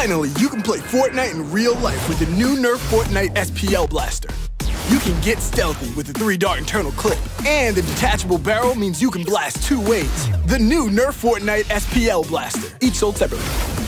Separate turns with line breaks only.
Finally, you can play Fortnite in real life with the new Nerf Fortnite SP L blaster. You can get stealthy with the 3-dart internal clip, and the detachable barrel means you can blast 2 ways. The new Nerf Fortnite SP L blaster, each sold separately.